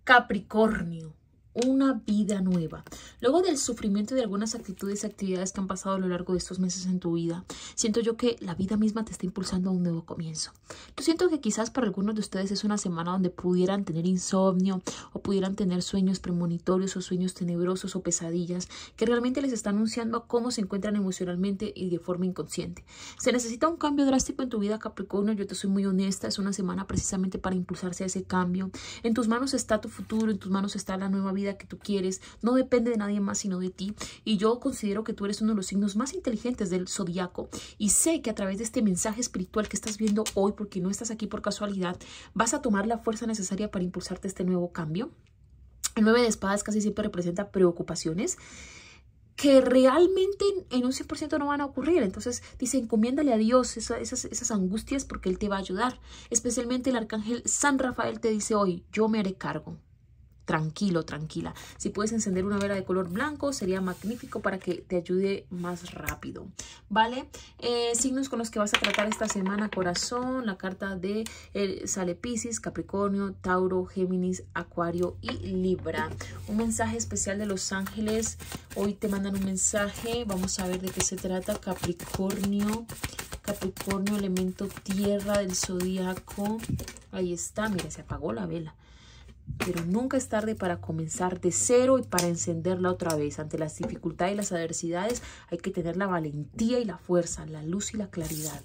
Capricornio, una vida nueva. Luego del sufrimiento de algunas actitudes y actividades que han pasado a lo largo de estos meses en tu vida, siento yo que la vida misma te está impulsando a un nuevo comienzo. Yo siento que quizás para algunos de ustedes es una semana donde pudieran tener insomnio o pudieran tener sueños premonitorios o sueños tenebrosos o pesadillas que realmente les está anunciando cómo se encuentran emocionalmente y de forma inconsciente. Se necesita un cambio drástico en tu vida, Capricornio. Yo te soy muy honesta, es una semana precisamente para impulsarse a ese cambio. En tus manos está tu futuro, en tus manos está la nueva vida que tú quieres, no depende de nadie más sino de ti, y yo considero que tú eres uno de los signos más inteligentes del zodiaco, y sé que a través de este mensaje espiritual que estás viendo hoy, porque no estás aquí por casualidad, vas a tomar la fuerza necesaria para impulsarte a este nuevo cambio. El 9 de espadas casi siempre representa preocupaciones que realmente en un 100% no van a ocurrir. Entonces dice, encomiéndale a Dios esas angustias porque Él te va a ayudar. Especialmente el arcángel San Rafael te dice hoy, yo me haré cargo. Tranquilo, tranquila. Si puedes encender una vela de color blanco, sería magnífico para que te ayude más rápido, ¿vale? Signos con los que vas a tratar esta semana, corazón. La carta de sale Piscis, Capricornio, Tauro, Géminis, Acuario y Libra. Un mensaje especial de los ángeles. Hoy te mandan un mensaje. Vamos a ver de qué se trata. Capricornio, elemento tierra del zodíaco. Ahí está, mira, se apagó la vela. Pero nunca es tarde para comenzar de cero y para encenderla otra vez. Ante las dificultades y las adversidades hay que tener la valentía y la fuerza, la luz y la claridad.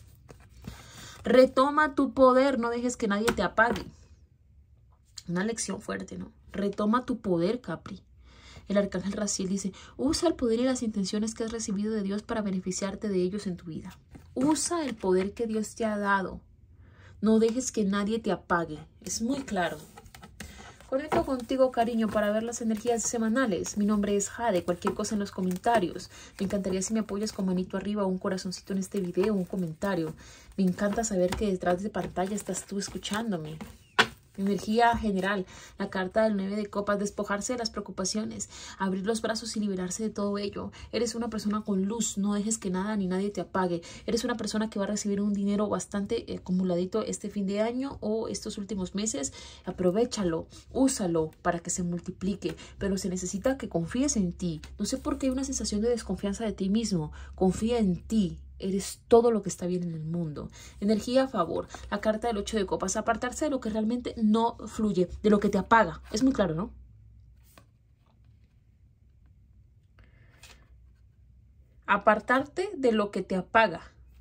Retoma tu poder, no dejes que nadie te apague. Una lección fuerte, ¿no? Retoma tu poder, Capri. El arcángel Raziel dice, usa el poder y las intenciones que has recibido de Dios para beneficiarte de ellos en tu vida. Usa el poder que Dios te ha dado. No dejes que nadie te apague. Es muy claro. Conecto contigo, cariño, para ver las energías semanales. Mi nombre es Jade. Cualquier cosa en los comentarios. Me encantaría si me apoyas con manito arriba o un corazoncito en este video, un comentario. Me encanta saber que detrás de pantalla estás tú escuchándome. Energía general, la carta del 9 de copas, despojarse de las preocupaciones, abrir los brazos y liberarse de todo ello. Eres una persona con luz, no dejes que nada ni nadie te apague. Eres una persona que va a recibir un dinero bastante acumuladito este fin de año o estos últimos meses. Aprovéchalo, úsalo para que se multiplique, pero se necesita que confíes en ti. No sé por qué hay una sensación de desconfianza de ti mismo. Confía en ti. Eres todo lo que está bien en el mundo. Energía a favor. La carta del 8 de copas. Apartarse de lo que realmente no fluye. De lo que te apaga. Es muy claro, ¿no? Apartarte de lo que te apaga.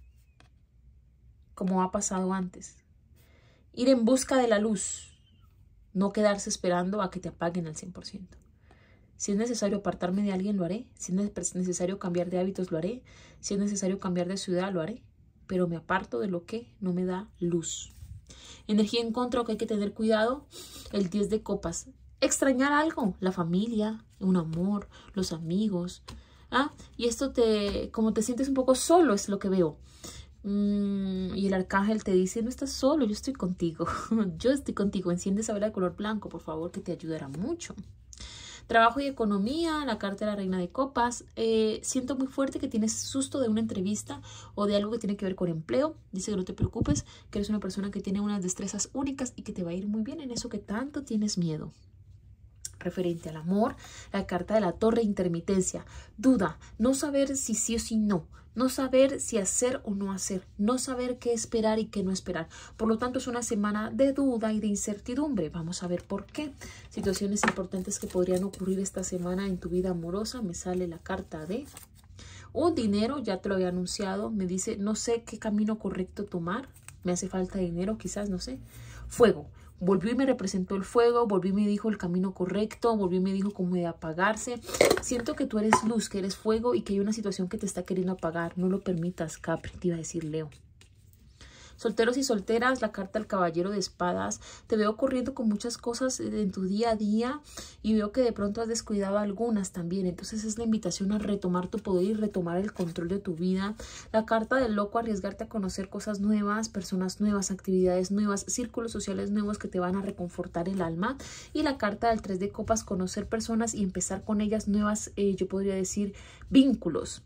Como ha pasado antes. Ir en busca de la luz. No quedarse esperando a que te apaguen al 100%. Si es necesario apartarme de alguien, lo haré. Si es necesario cambiar de hábitos, lo haré. Si es necesario cambiar de ciudad, lo haré. Pero me aparto de lo que no me da luz. Energía en contra, que hay que tener cuidado. El 10 de copas. Extrañar algo. La familia, un amor, los amigos. Y esto como te sientes un poco solo, es lo que veo. Y el arcángel te dice, no estás solo, yo estoy contigo. Yo estoy contigo. Enciende esa vela de color blanco, por favor, que te ayudará mucho. Trabajo y economía, la carta de la reina de copas. Siento muy fuerte que tienes susto de una entrevista o de algo que tiene que ver con empleo. Dice que no te preocupes, que eres una persona que tiene unas destrezas únicas y que te va a ir muy bien en eso que tanto tienes miedo. Referente al amor, la carta de la torre, intermitencia, duda, no saber si sí o si no, no saber si hacer o no hacer, no saber qué esperar y qué no esperar. Por lo tanto, es una semana de duda y de incertidumbre. Vamos a ver por qué. Situaciones importantes que podrían ocurrir esta semana en tu vida amorosa. Me sale la carta de un dinero, ya te lo había anunciado. Me dice, no sé qué camino correcto tomar. Me hace falta dinero, quizás, no sé. Fuego. Volvió y me representó el fuego, volvió y me dijo el camino correcto, volvió y me dijo cómo de apagarse. Siento que tú eres luz, que eres fuego y que hay una situación que te está queriendo apagar. No lo permitas, Capri, te iba a decir Leo. Solteros y solteras, la carta del caballero de espadas. Te veo corriendo con muchas cosas en tu día a día y veo que de pronto has descuidado algunas también. Entonces es la invitación a retomar tu poder y retomar el control de tu vida. La carta del loco, arriesgarte a conocer cosas nuevas, personas nuevas, actividades nuevas, círculos sociales nuevos que te van a reconfortar el alma. Y la carta del 3 de copas, conocer personas y empezar con ellas nuevas, yo podría decir, vínculos.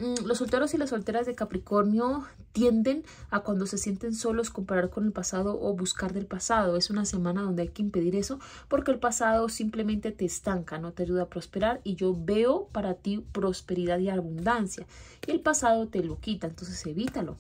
Los solteros y las solteras de Capricornio tienden a, cuando se sienten solos, comparar con el pasado o buscar del pasado. Es una semana donde hay que impedir eso, porque el pasado simplemente te estanca, no te ayuda a prosperar, y yo veo para ti prosperidad y abundancia, y el pasado te lo quita, entonces evítalo.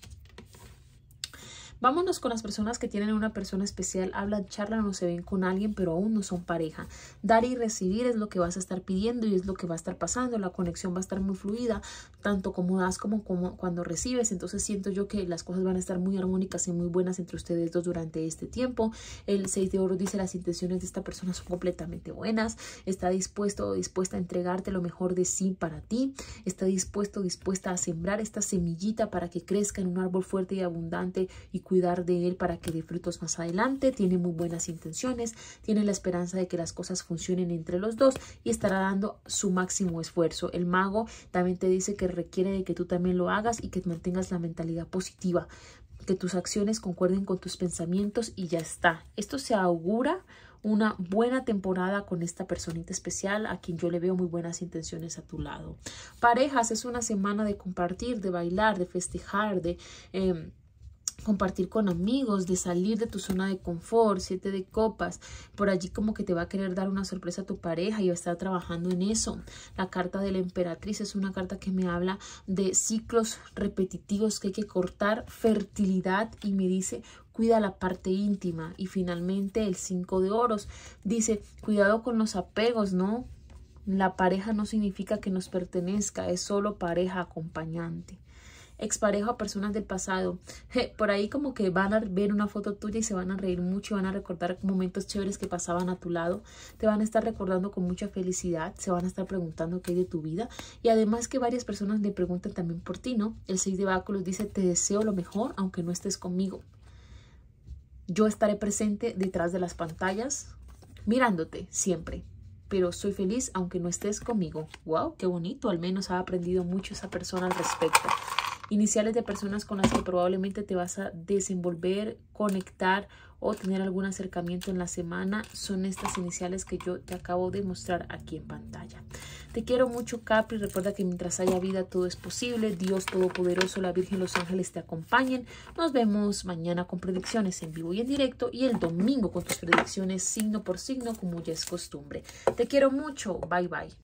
Vámonos con las personas que tienen una persona especial, hablan, charlan o se ven con alguien, pero aún no son pareja. Dar y recibir es lo que vas a estar pidiendo y es lo que va a estar pasando. La conexión va a estar muy fluida, tanto como das como cuando recibes. Entonces siento yo que las cosas van a estar muy armónicas y muy buenas entre ustedes dos durante este tiempo. El 6 de oro dice: las intenciones de esta persona son completamente buenas. Está dispuesto o dispuesta a entregarte lo mejor de sí para ti. Está dispuesto o dispuesta a sembrar esta semillita para que crezca en un árbol fuerte y abundante, y cuidar de él para que dé frutos más adelante. Tiene muy buenas intenciones, tiene la esperanza de que las cosas funcionen entre los dos y estará dando su máximo esfuerzo. El mago también te dice que requiere de que tú también lo hagas y que mantengas la mentalidad positiva, que tus acciones concuerden con tus pensamientos, y ya está. Esto se augura una buena temporada con esta personita especial a quien yo le veo muy buenas intenciones a tu lado. Parejas, es una semana de compartir, de bailar, de festejar, de compartir con amigos, de salir de tu zona de confort. 7 de copas, por allí como que te va a querer dar una sorpresa a tu pareja y va a estar trabajando en eso. La carta de la emperatriz es una carta que me habla de ciclos repetitivos que hay que cortar, fertilidad, y me dice: cuida la parte íntima. Y finalmente el 5 de oros dice: cuidado con los apegos, ¿no? La pareja no significa que nos pertenezca, es solo pareja acompañante. Expareja o personas del pasado, por ahí como que van a ver una foto tuya y se van a reír mucho y van a recordar momentos chéveres que pasaban a tu lado. Te van a estar recordando con mucha felicidad, se van a estar preguntando qué hay de tu vida, y además que varias personas le preguntan también por ti, ¿no? El 6 de báculos dice: te deseo lo mejor aunque no estés conmigo. Yo estaré presente detrás de las pantallas mirándote siempre, pero soy feliz aunque no estés conmigo. ¡Wow! ¡Qué bonito! Al menos ha aprendido mucho esa persona al respecto. Iniciales de personas con las que probablemente te vas a desenvolver, conectar o tener algún acercamiento en la semana son estas iniciales que yo te acabo de mostrar aquí en pantalla. Te quiero mucho, Capri. Recuerda que mientras haya vida todo es posible. Dios Todopoderoso, la Virgen, los ángeles te acompañen. Nos vemos mañana con predicciones en vivo y en directo, y el domingo con tus predicciones signo por signo, como ya es costumbre. Te quiero mucho. Bye bye.